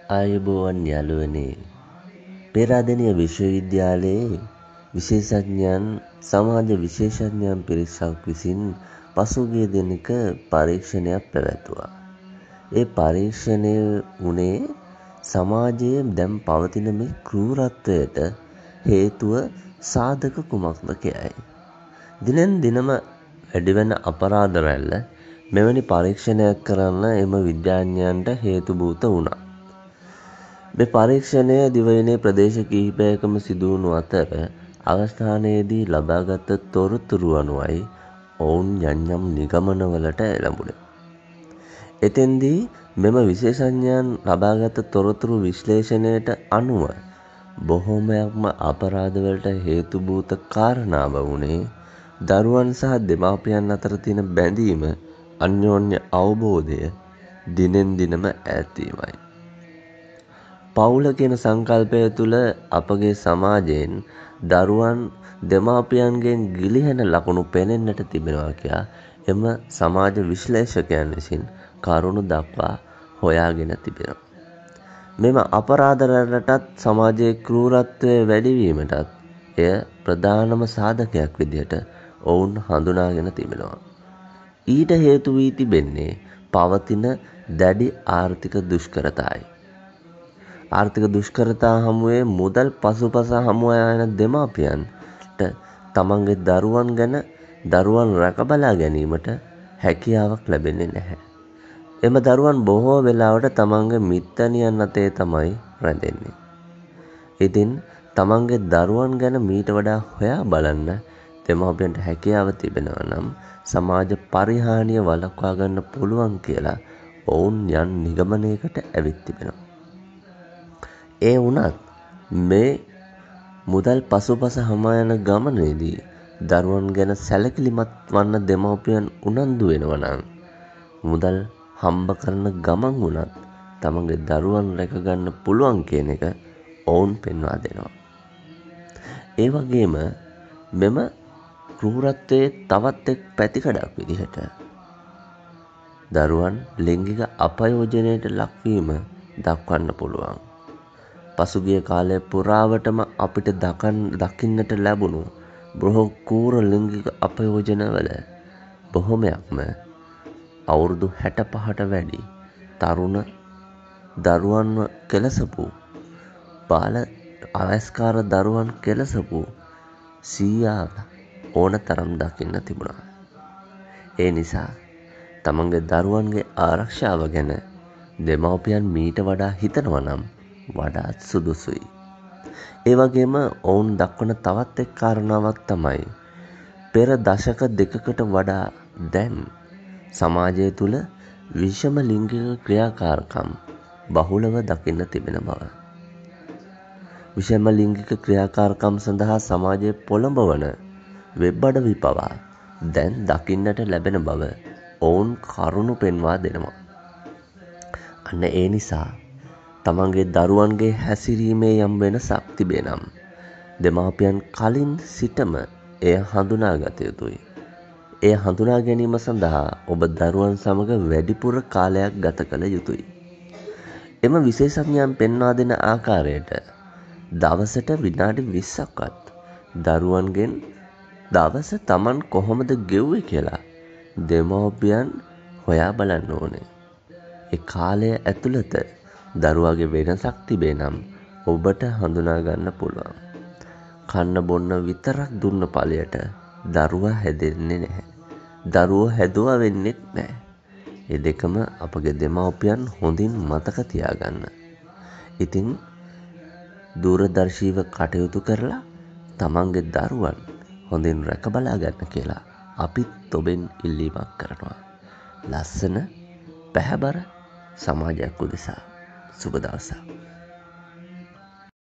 ආයුබෝවන් යාළුවනේ. පේරාදෙණිය විශ්වවිද්‍යාලයේ විශේෂඥයන් සමාජ විශේෂඥයන් පිරිසක් විසින් පසුගිය දිනක පරීක්ෂණයක් පැවැත්වුවා. ඒ පරීක්ෂණය වුණේ සමාජයේ දැන් පවතින මේ ක්‍රූරත්වයට හේතුව සාධක කුමක්ද කියයි. දිනෙන් දිනම වැඩිවෙන අපරාධ රැල්ල මෙවැනි පරීක්ෂණයක් කරන්න එම විද්‍යාඥයන්ට හේතුභූත වුණා. මේ පරීක්ෂණය දිවයිනේ ප්‍රදේශ කිහිපයකම සිදු වුණු අතර අවස්ථානයේදී ලබාගත් තොරතුරු අනුවයි ඔවුන් යම් නිගමනවලට එළඹුණේ. එතෙන්දී මෙම විශේෂඥයන් ලබාගත් තොරතුරු විශ්ලේෂණයට අනුව බොහෝමයක්ම අපරාධවලට හේතුභූත කාරණාව වුණේ දරුවන් සහ දෙමාපියන් අතර තියෙන බැඳීම, අන්‍යෝන්‍ය අවබෝධය දිනෙන් දිනම ඈත් වීමයි. පවුල කියන සංකල්පය තුළ අපගේ සමාජයෙන් දරුවන් දෙමාපියන්ගෙන් ගිලිහෙන ලකුණු පෙනෙන්නට තිබෙනවා කියා එම සමාජ විශ්ලේෂකයන් විසින් කරුණු දක්වා හොයාගෙන තිබෙනවා. මෙම අපරාධ රැල්ලටත් සමාජයේ ක්‍රූරත්වය වැඩිවීමටත් එය ප්‍රධානම සාධකයක් විදිහට ඔවුන් හඳුනාගෙන තිබෙනවා. ඊට හේතු වී තිබෙන්නේ පවතින දැඩි ආර්ථික දුෂ්කරතාවයි. ආර්ථික දුෂ්කරතා හමුවේ මුදල් පසුපස හමුවා යන දෙමාපියන්ට තමන්ගේ දරුවන් රැකබලා ගැනීමට හැකියාවක් ලැබෙන්නේ නැහැ. එම දරුවන් බොහෝ වෙලාවට තමන්ගේ මිත්තණියන් අතේ තමයි රැඳෙන්නේ. ඉතින් තමන්ගේ දරුවන් ගැන මීට වඩා හොයා බලන්න දෙමාපියන්ට හැකියාව තිබෙනවා නම් සමාජ පරිහානිය වළක්වා ගන්න පුළුවන් කියලා ඔවුන් යම් නිගමනයකට ඇවිත් තිබෙනවා. ඒ වුණත් මේ මුදල් පසුපස හමා යන ගමනේදී දරුවන් ගැන සැලකිලිමත් වන්න දෙමව්පියන් උනන්දු වෙනවා නම් මුදල් හම්බ කරන ගමන් වුණත් තමන්ගේ දරුවන් රැක ගන්න පුළුවන් කියන එක ඔවුන් පෙන්වා දෙනවා. ඒ වගේම මෙම ක්‍රූරත්වයේ තවත් එක් පැතිකඩක් විදිහට දරුවන් ලිංගික අපයෝජනයට ලක්වීම දක්වන්න පුළුවන්. පසුගිය කාලය පුරාවටම අපිට දකින්නට ලැබුණු බොහෝ කූර ලිංගික අපයෝජනවල බොහොමයක්ම අවුරුදු 65ට වැඩි තරුණ දරුවන්ව කෙලසපු බාල අවස්කාර දරුවන් කෙලසපු සීයා ඕන තරම් දකින්න තිබුණා. ඒ නිසා තමන්ගේ දරුවන්ගේ ආරක්ෂාව ගැන දෙමව්පියන් මීට වඩා හිතනවා නම් වඩාත් සුදුසුයි. ඒ වගේම ඔවුන් දක්වන තවත් එක් කාරණාවක් තමයි පෙර දශක දෙකකට වඩා දැන් සමාජය තුළ විෂම ලිංගික ක්‍රියාකාරකම් බහුලව දකින්න තිබෙන බව. විෂම ලිංගික ක්‍රියාකාරකම් සඳහා සමාජයේ පොළඹවන වෙබ් අඩවි පවා දැන් දකින්නට ලැබෙන බව ඔවුන් කරුණු පෙන්වා දෙනවා. අන්න ඒ නිසා තමන්ගේ දරුවන්ගේ හැසිරීමේ යම් වෙනසක් තිබේ නම් දෙමාපියන් කලින් සිටම එය හඳුනාගත යුතුයි. එය හඳුනා ගැනීම සඳහා ඔබ දරුවන් සමග වැඩිපුර කාලයක් ගත කළ යුතුයි. එම විශේෂඥයන් පෙන්වා දෙන ආකාරයට දවසට විනාඩි 20ක්වත් දරුවන්ගෙන් දවස තමන් කොහොමද ගෙව්වේ කියලා දෙමව්පියන් හොයා බලන්න ඕනේ. ඒ කාලය ඇතුළත දරුවාගේ වෙනසක් තිබේ නම් ඔබට හඳුනා ගන්න පුළුවන්. කන්න බොන්න විතරක් දුන්න ඵලයට දරුවා හැදෙන්නේ නැහැ. දරුවෝ හැදුවා වෙන්නේත් නැහැ. මේ දෙකම අපගේ දෙමව්පියන් හොඳින් මතක තියාගන්න. ඉතින් දූරදර්ශීව කටයුතු කරලා තමන්ගේ දරුවන් හොඳින් රැක බලා ගන්න කියලා අපිත් ඔබෙන් ඉල්ලීමක් කරනවා. ලස්සන පැහැබර සමාජයක් උදෙසා සුබ දවසක්.